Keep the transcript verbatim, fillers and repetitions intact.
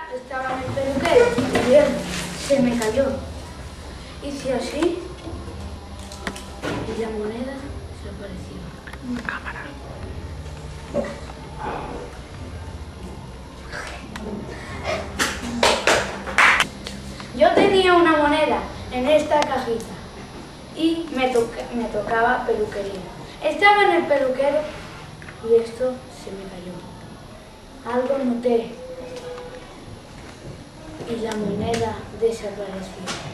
estaba en el peluquero y él se me cayó. Hice así y la moneda desapareció. Cámara. Yo tenía una moneda en esta cajita y me, toca, me tocaba peluquería. Estaba en el peluquero y esto se me cayó. Algo noté y la moneda desapareció.